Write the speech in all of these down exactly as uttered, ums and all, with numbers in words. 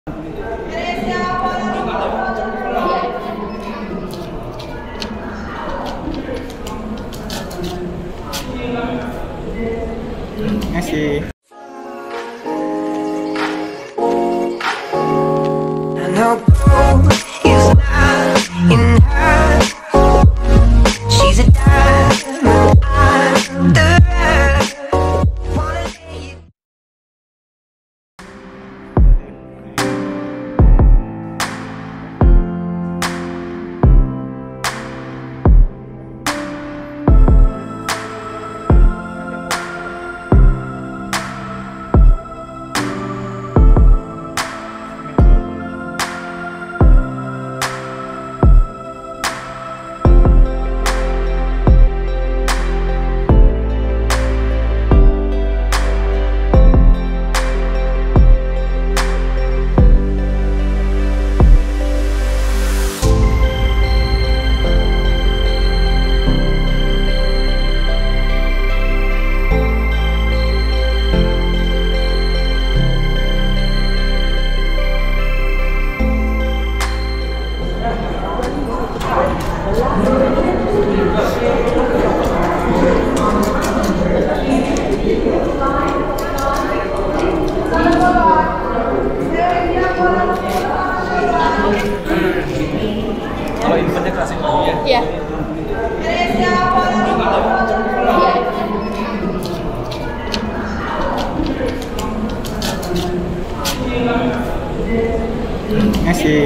Terima kasih. Kalau infonya kelas yang lagi ya? Iya. Terima kasih.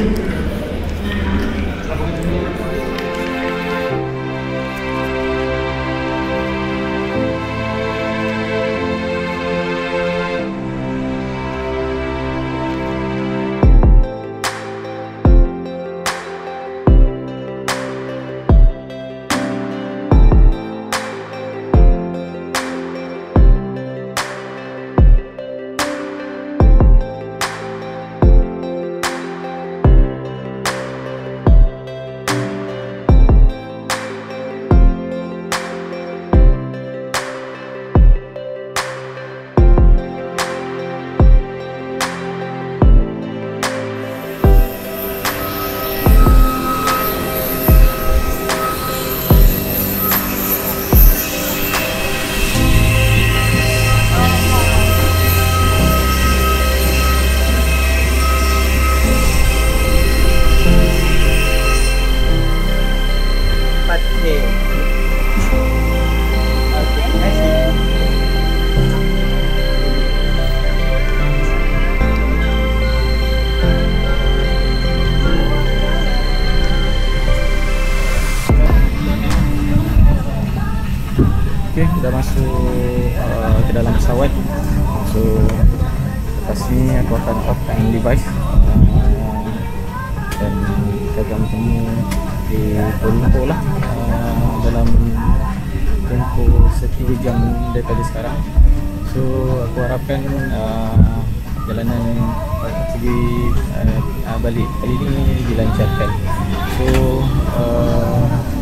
Okay, dah masuk uh, ke dalam pesawat. So lepas ni aku akan offkan device uh, dan kita akan bertemu di Kuala Lumpur lah uh, dalam tempoh setiga jam daripada sekarang. So aku harapkan uh, jalanan pergi uh, balik kali ni dilancarkan. So uh,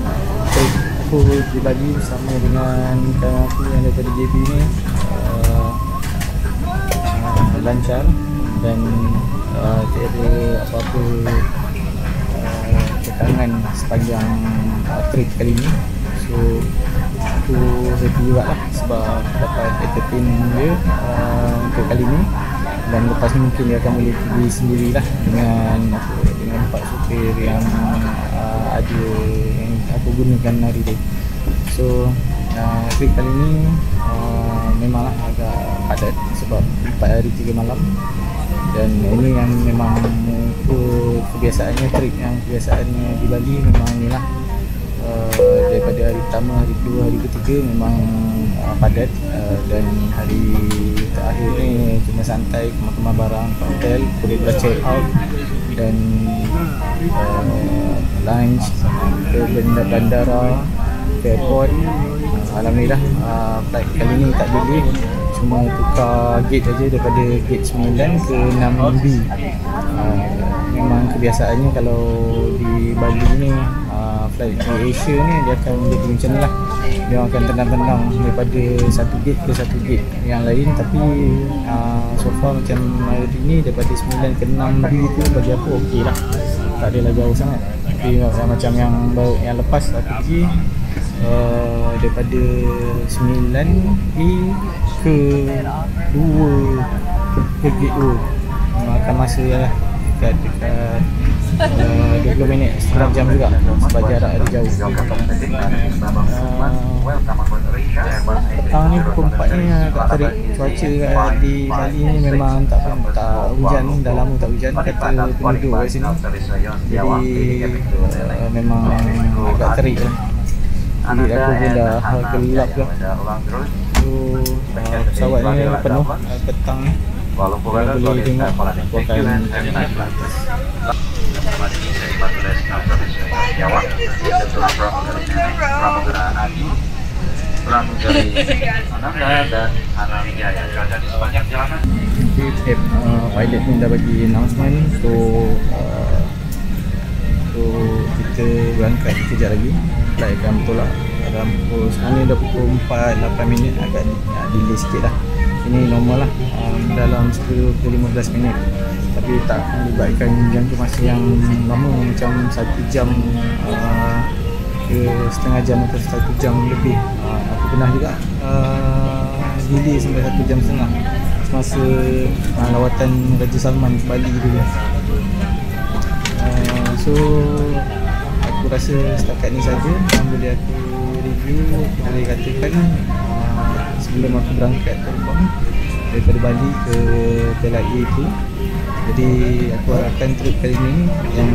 aku di Bali bersama dengan kawan aku yang daripada J B ni uh, uh, lancar dan uh, tiada apa-apa uh, kekangan sepanjang uh, trip kali ni. So aku happy juga lah sebab dapat entertain dia uh, untuk kali ni, dan lepas ni mungkin dia akan boleh pergi sendirilah dengan aku, dengan empat supir yang uh, ada yang aku gunakan hari ni. So uh, trip kali ni uh, memanglah agak padat sebab empat hari tiga malam, dan ini yang memang kebiasaannya trip yang kebiasaannya di Bali memang inilah. Uh, daripada hari pertama, hari kedua, hari ketiga memang uh, padat, uh, dan hari terakhir ni cuma santai, kemas-kemas barang ke hotel, boleh check out dan uh, lunch ke bandara, ke airport. uh, Alhamdulillah uh, flight kali ni tak delay, cuma tukar gate aja daripada gate sembilan ke enam B. uh, Memang kebiasaannya kalau di Bali ni uh, flight di Asia ni dia akan jadi macam ni lah. dia akan tendang-tendang daripada satu gate ke satu gate yang lain. Tapi uh, so far macam hari ni daripada sembilan ke enam B tu bagi aku okey lah, tak adalah jauh sangat. Tapi uh, macam yang yang lepas aku pergi uh, daripada sembilan A ke dua ke gate dua makan masa lah dekat, dekat Uh, dua puluh minit, setengah jam juga sebab jarak ada jauh. Uh, petang ni pukul empat ni agak terik. Cuaca di Bali ni memang tak tak hujan, dah lama tak hujan kata penduduk kat sini. Jadi uh, memang agak terik lah. Bilik aku pun dah gelap lah. So uh, pesawat ni penuh uh, petang ni. Kalau boleh tengok aku akan pilot ni dah bagi announcement. So uh, so kita berangkat kejap lagi. Flight akan bertolak dalam pukul sekarang dah pukul empat lapan minit, agak delay sikit lah. Ini normal lah, um, dalam sepuluh ke lima belas minit. Tapi tak melibatkan jangka masa yang lama macam satu jam uh, ke setengah jam atau satu jam lebih. uh, Aku pernah juga uh, delay sampai satu jam setengah semasa uh, lawatan Raja Salman ke Bali dulu. uh, So aku rasa setakat ni saja yang boleh aku review. Aku boleh katakan uh, sebelum aku berangkat terbang daripada Bali ke K L A itu. Jadi aku harapkan trip kali ni yang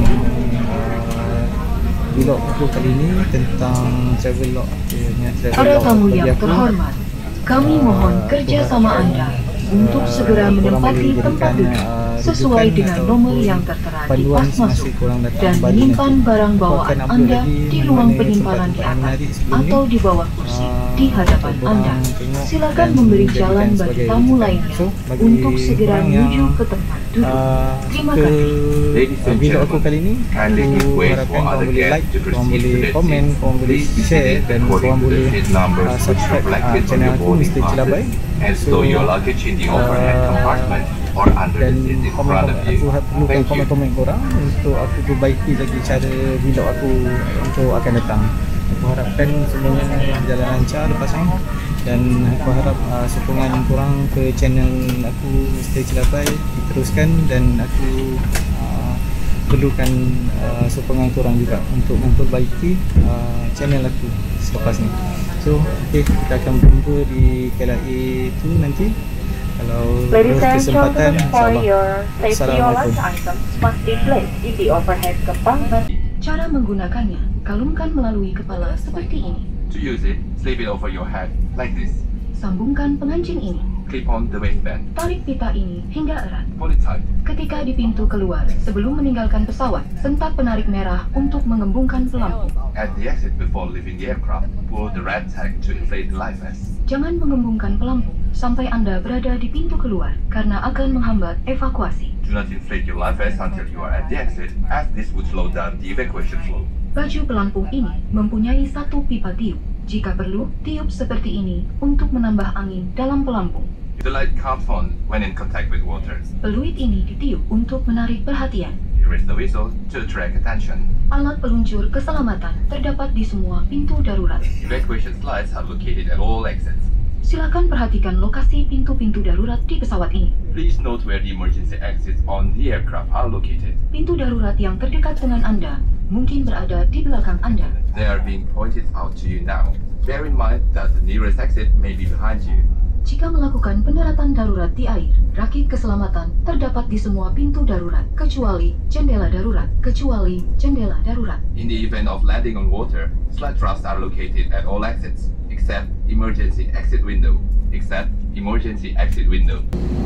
uh, vlog aku kali ni tentang travel log punya travel Para log tamu bagi yang aku. terhormat, kami uh, mohon kerjasama anda untuk uh, segera korang menempati boleh tempat jadikan, duduk uh, sesuai rujukan dengan atau nomor yang tertera di panduan pas semasa masuk korang datang dan Bali menyimpan nanti. barang Aku bawaan akan upload anda lagi di mana ruang tempat-tempat penyimpanan di yang atas menarik sebelum ni. atau di bawah kursi Uh, di hadapan korang anda. tengok Silakan dan memberi jadikan jalan bagi sebagai tamu rujukan. lainnya So, bagi untuk segera korang yang, menuju ke tempat duduk. Uh, Terima ke kasih. uh, video aku kali ni, aku harapkan korang boleh like, korang boleh komen, korang boleh share dan korang boleh uh, subscribe uh, channel aku Mister Cilabai. And store your luggage in the overhead compartment or under Dan the seat in komen, front of aku you. perlukan Thank you. komen-komen korang untuk aku perbaiki lagi cara vlog aku untuk akan datang. Aku harapkan semuanya berjalan lancar lepas ni, dan aku harap uh, sokongan korang ke channel aku Mister Cilabai diteruskan, dan aku uh, perlukan uh, sokongan korang juga untuk memperbaiki uh, channel aku selepas ni. So, okay, kita akan berjumpa di K L A itu nanti. Kalau Ladies ada and kesempatan, gentlemen, for insyaAllah. your safety, your Assalamualaikum. lunch items must be placed in the overhead compartment. Cara menggunakannya, kalungkan melalui kepala seperti ini. To use it, slip it over your head like this. Sambungkan pengancing ini. Clip on the waistband. Tarik pita ini hingga erat. Pull it tight. Ketika di pintu keluar, sebelum meninggalkan pesawat, sentak penarik merah untuk mengembungkan pelampung. At the exit before leaving the aircraft, pull the red tag to inflate the life vest. Jangan mengembungkan pelampung sampai Anda berada di pintu keluar karena akan menghambat evakuasi. Do not inflate your life vest until you are at the exit, as this would slow down the evacuation flow. Baju pelampung ini mempunyai satu pipa tiup. Jika perlu, tiup seperti ini untuk menambah angin dalam pelampung. The light comes on when in contact with water. Peluit ini ditiup untuk menarik perhatian. Here is the whistle to attract attention. Alat peluncur keselamatan terdapat di semua pintu darurat. Evacuation slides are located at all exits. Silakan perhatikan lokasi pintu-pintu darurat di pesawat ini. Please note where the emergency exits on the aircraft are located. Pintu darurat yang terdekat dengan Anda mungkin berada di belakang Anda. They are being pointed out to you now. Bear in mind that the nearest exit may be behind you. Jika melakukan pendaratan darurat di air, rakit keselamatan terdapat di semua pintu darurat, kecuali jendela darurat, kecuali jendela darurat. In the event of landing on water, slide troughs are located at all exits, except emergency exit window, except emergency exit window.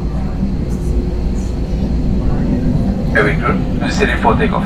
Having crew, proceeding for takeoff.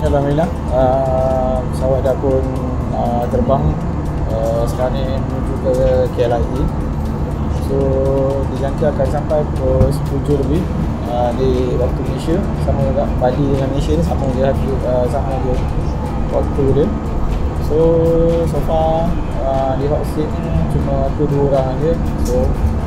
Alhamdulillah, uh, pesawat dah pun uh, terbang. Uh, sekarang ni menuju ke K L I A. So dijangka akan sampai pukul tujuh lebih uh, di waktu Malaysia. Sama juga Bali dengan Malaysia ni sama je uh, sama je waktu dia. So so far uh, di hot seat ni cuma aku dua orang aja. So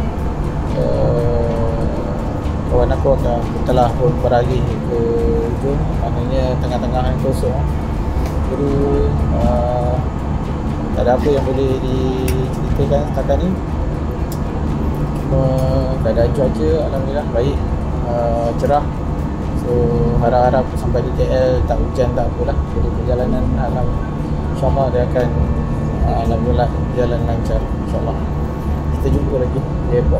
uh, kawan aku dah telah pun beralih ke ujung, maknanya tengah-tengah yang kosong. Jadi uh, tak ada apa yang boleh diceritakan setakat ni. Cuma keadaan cuaca alhamdulillah baik, uh, cerah. So harap-harap sampai di K L tak hujan tak apalah. Jadi perjalanan alam insyaAllah dia akan uh, alhamdulillah jalan lancar insyaAllah. Kita jumpa lagi di airport.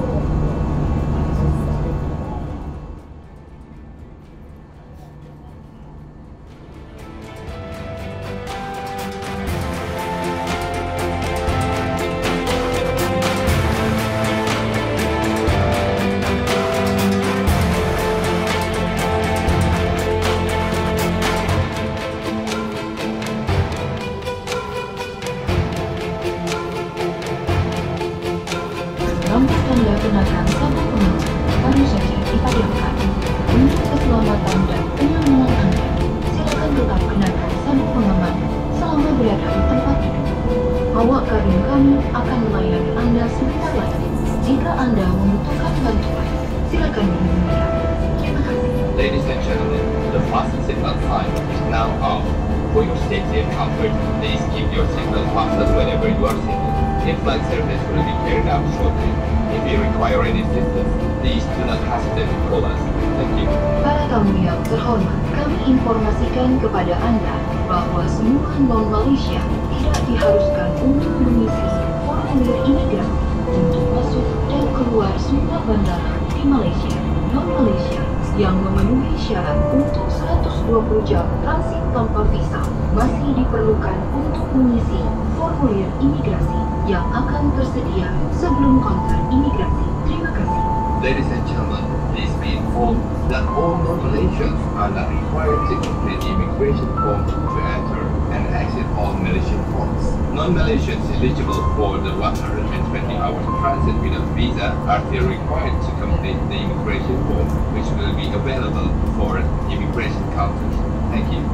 Rambut Anda kenakan sabuk pengaman baru saja dipadamkan. Untuk keselamatan dan kenyamanan Anda, silakan tetap kenakan sabuk pengaman selama berada di tempat itu. Awak kabin kami akan melayani Anda sebentar lagi. Jika Anda membutuhkan bantuan, silakan hubungi kami. Terima kasih. Ladies and gentlemen, the fasten seatbelt sign is now off. For your safety and comfort, please keep your seatbelt fastened whenever you are seated. In-flight service will be carried out shortly. If you require any assistance, please do not hesitate to call us. Thank you. Para tamu yang terhormat, kami informasikan kepada Anda bahwa semua non-Malaysia tidak diharuskan untuk mengisi formulir imigrasi untuk masuk dan keluar semua bandara di Malaysia. Non-Malaysia yang memenuhi syarat untuk seratus dua puluh jam transit tanpa visa masih diperlukan untuk mengisi formulir imigrasi yang akan tersedia sebelum kaunter imigrasi. Terima kasih. Ladies and gentlemen, please be informed that all non-Malaysians are not required to complete the immigration form to enter and exit all Malaysian ports. Non-Malaysians eligible for the one hundred twenty hours transit without visa are still required to complete the immigration form, which will be available for immigration counters. Thank you.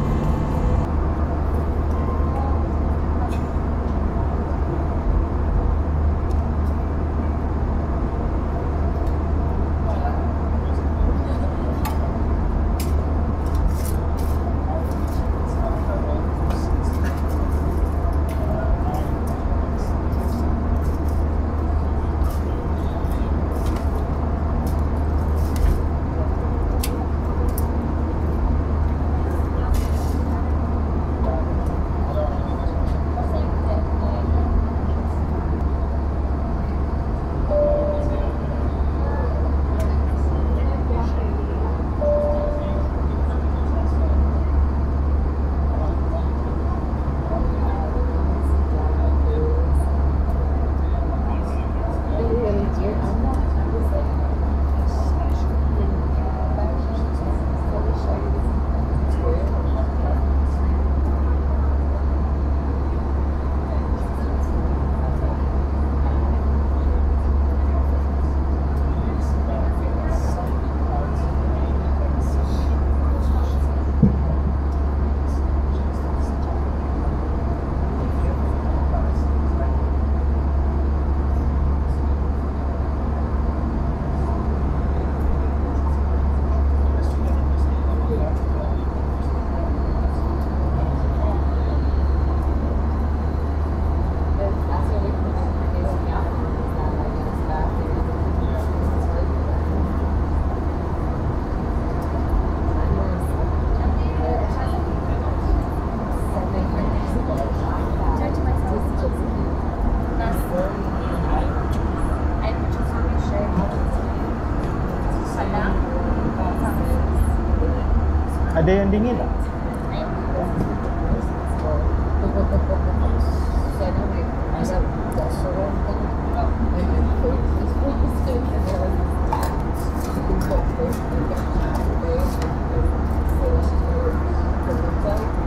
Ada yang dingin tak? Thank you.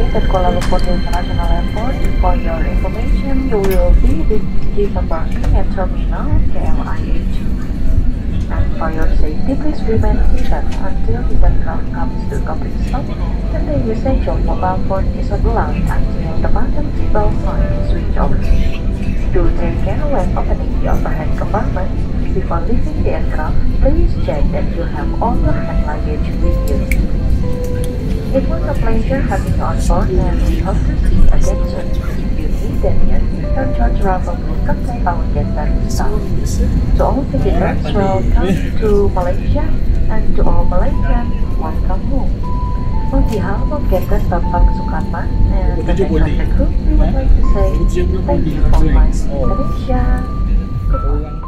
arrive at Kuala Lumpur International Airport, for your information, you will be disembarking at Terminal K L I A two. And for your safety, please remain seated until the aircraft comes to complete stop, and the usage of mobile phone is not allowed until the bottom seatbelt sign is switched off. Do take care when opening the overhead compartment. Before leaving the aircraft, please check that you have all your hand luggage with you. It was a pleasure having you on board, and we hope to see you again soon. If you need any assistance or travel, please contact our guest service staff. To all visitors, welcome to Malaysia, and to all Malaysians, welcome home. On behalf of Captain Bambang Sukarman and the rest of the crew, we would like to say thank you for flying Indonesia. Goodbye.